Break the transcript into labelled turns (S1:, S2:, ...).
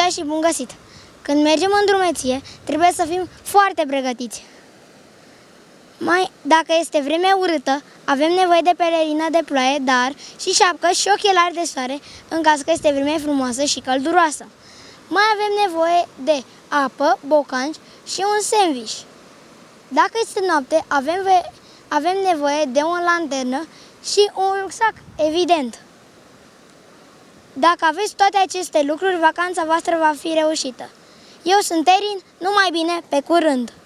S1: Bună și bun găsit! Când mergem în drumeție, trebuie să fim foarte pregătiți. Dacă este vreme urâtă, avem nevoie de pelerină de ploaie, dar și șapcă și ochelari de soare, în caz că este vreme frumoasă și călduroasă. Mai avem nevoie de apă, bocanci și un sandwich. Dacă este noapte, avem nevoie de o lanternă și un rucsac, evident. Dacă aveți toate aceste lucruri, vacanța voastră va fi reușită. Eu sunt Erin, numai bine, pe curând!